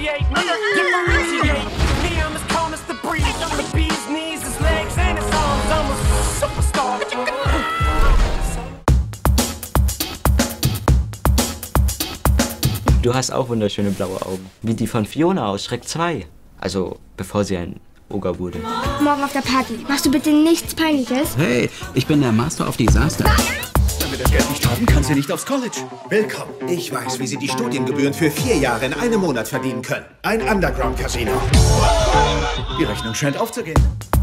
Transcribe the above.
appreciate me. Differentiate me, I'm as calm as the breeze. I'm the bee's knees, his legs, and his arms. I'm a superstar. Du hast auch wunderschöne blaue Augen. Wie die von Fiona aus Shrek 2. Also, bevor sie ein Oger wurde. Morgen auf der Party. Machst du bitte nichts Peinliches? Hey, ich bin der Master of Disaster. Wenn wir das Geld nicht haben, kann sie nicht aufs College. Willkommen. Ich weiß, wie Sie die Studiengebühren für 4 Jahre in einem Monat verdienen können. Ein Underground-Casino. Die Rechnung scheint aufzugehen.